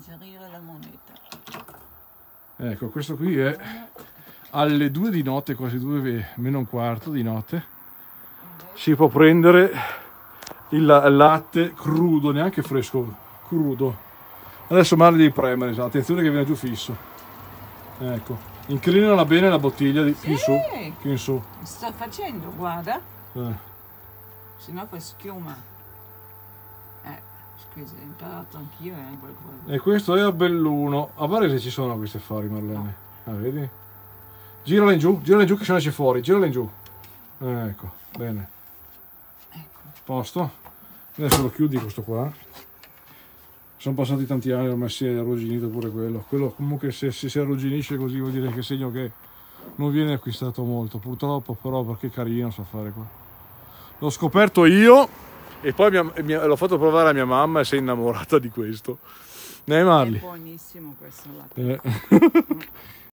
inserire la moneta. Ecco, questo qui è alle 2 di notte, quasi 2 meno un quarto di notte. Si può prendere il latte crudo, neanche fresco, crudo. Adesso male devi premere, attenzione che viene giù fisso. Ecco, inclinala bene la bottiglia più in su, più in su. Sta facendo, guarda. Se no fa schiuma. Scusa, ho imparato anch'io qualcosa. E questo è a Belluno. A Varese ci sono questi fari, Marlene. Ah, vedi? Girala in giù che se ne esce fuori, girala in giù. Ecco, bene. Ecco. Posto. Adesso lo chiudi questo qua. Sono passati tanti anni, ormai si è arrugginito pure quello. Quello comunque se si arrugginisce così vuol dire che segno che non viene acquistato molto. Purtroppo però perché carino sa fare qua. L'ho scoperto io e poi l'ho fatto provare a mia mamma e si è innamorata di questo. Ne Marli? È buonissimo questo latte.